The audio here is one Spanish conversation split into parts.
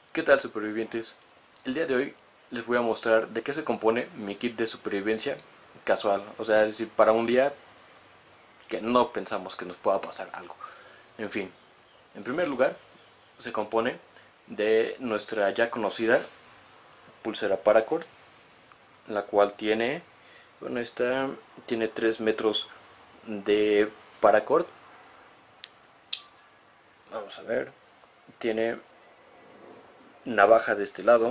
¿Qué tal, supervivientes? El día de hoy les voy a mostrar de qué se compone mi kit de supervivencia casual. O sea, es decir, para un día que no pensamos que nos pueda pasar algo. En fin, en primer lugar, se compone de nuestra ya conocida pulsera paracord, la cual tiene, bueno, esta tiene 3 metros de paracord. Vamos a ver, tiene navaja de este lado.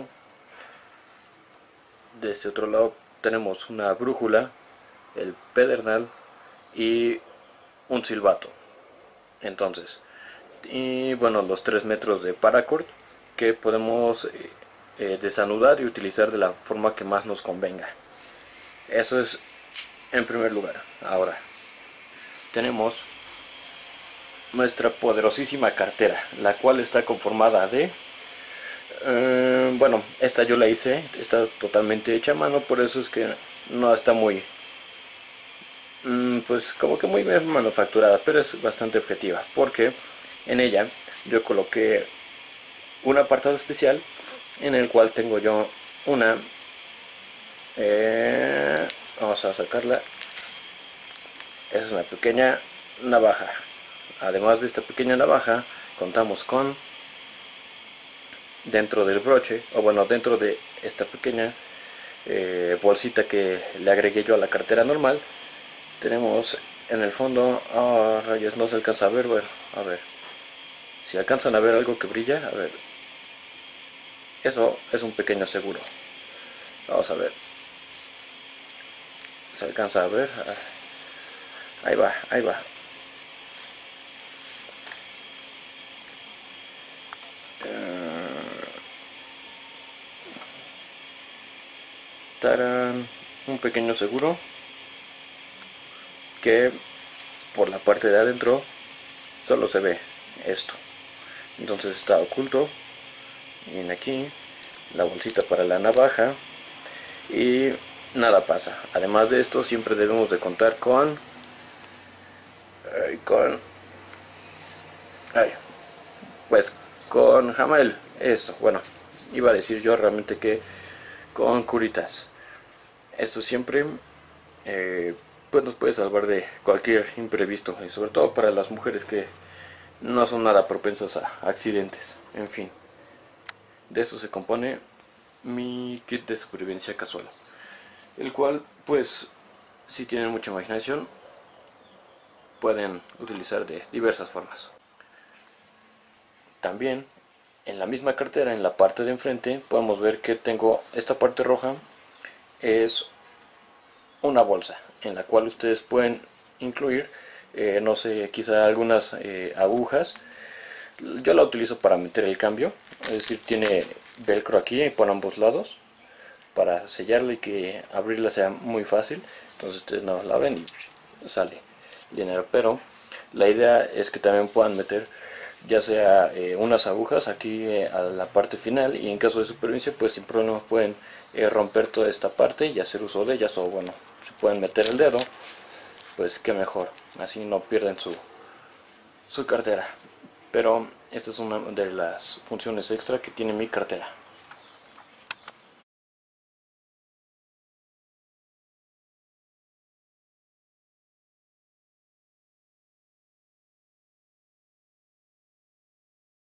De este otro lado tenemos una brújula, el pedernal y un silbato. Entonces, y bueno, los 3 metros de paracord que podemos desanudar y utilizar de la forma que más nos convenga. Eso es en primer lugar. Ahora, tenemos nuestra poderosísima cartera, la cual está conformada de bueno, esta yo la hice, está totalmente hecha a mano, por eso es que no está muy pues como que muy bien manufacturada, pero es bastante objetiva, porque en ella yo coloqué un apartado especial en el cual tengo yo una vamos a sacarla. Es una pequeña navaja. Además de esta pequeña navaja, contamos con, dentro del broche, o bueno, dentro de esta pequeña bolsita que le agregué yo a la cartera normal, tenemos en el fondo, rayos, no se alcanza a ver, bueno, a ver, si alcanzan a ver algo que brilla, a ver, eso es un pequeño seguro. Vamos a ver, se alcanza a ver, ahí va, ahí va. Tarán, un pequeño seguro que por la parte de adentro solo se ve esto, entonces está oculto. Viene aquí la bolsita para la navaja y nada pasa. Además de esto, siempre debemos de contar con ay, pues con Jamel. Esto, bueno, iba a decir yo realmente que con curitas. Esto siempre pues nos puede salvar de cualquier imprevisto, y sobre todo para las mujeres que no son nada propensas a accidentes. En fin, de eso se compone mi kit de supervivencia casual, el cual pues si tienen mucha imaginación pueden utilizar de diversas formas. También en la misma cartera, en la parte de enfrente, podemos ver que tengo esta parte roja, es una bolsa en la cual ustedes pueden incluir no sé, quizá algunas agujas. Yo la utilizo para meter el cambio, es decir, tiene velcro aquí por ambos lados para sellarla y que abrirla sea muy fácil. Entonces ustedes no la abren y sale dinero, pero la idea es que también puedan meter ya sea unas agujas aquí a la parte final, y en caso de supervivencia pues sin problemas pueden romper toda esta parte y hacer uso de ellas, o bueno, si pueden meter el dedo pues qué mejor, así no pierden su cartera. Pero esta es una de las funciones extra que tiene mi cartera.